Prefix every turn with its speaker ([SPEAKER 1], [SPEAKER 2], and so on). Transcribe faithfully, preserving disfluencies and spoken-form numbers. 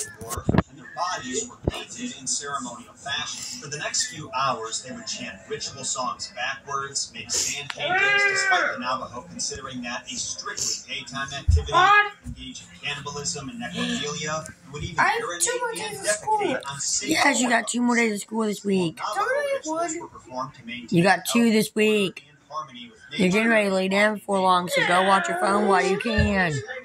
[SPEAKER 1] war, and their bodies were painted in ceremonial fashion. For the next few hours, they would chant ritual songs backwards, make sand paintings, despite the Navajo considering that a strictly daytime activity, engage in cannibalism and necrophilia, and would even urinate and defecate on sacred.
[SPEAKER 2] Yes, you got two more days of school this week. You got two this week. You're getting ready to lay down for long, so go watch your phone while you can.